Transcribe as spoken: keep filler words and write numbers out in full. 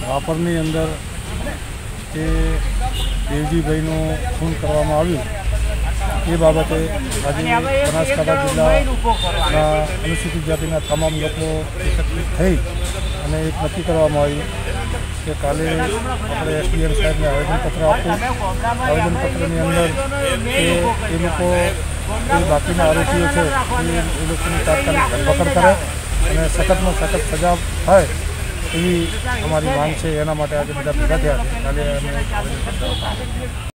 રાપરની અંદર જે દેવજીભાઈનું ખૂન કરવામાં આવ્યું એ બાબતે આજે બનાસકાંઠા જિલ્લાના અનુસૂચિત જાતિના તમામ લોકો એકત્રિત થઈ અને એક નક્કી કરવામાં આવ્યું કે કાલે આપણે એસડીએમ સાહેબને આવેદનપત્ર આપવું. આવેદનપત્રની અંદર એ એ લોકો જે બાકીના આરોપીઓ છે એ એ લોકોની તાત્કાલિક ધરપકડ કરે અને સખતમાં સખત સજા થાય એવી અમારી માંગ છે. એના માટે આજે બધા ભેગા થયા છે. કાલે અમે આવેદનપત્ર